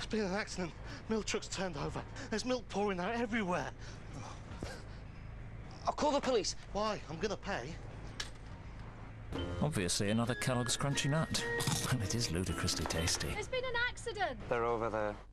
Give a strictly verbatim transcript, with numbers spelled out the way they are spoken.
been an accident. Milk truck's turned over. There's milk pouring out everywhere. I'll call the police. Why? I'm gonna pay. Obviously another Kellogg's crunchy nut. Well, it is ludicrously tasty. There's been an accident. They're over there.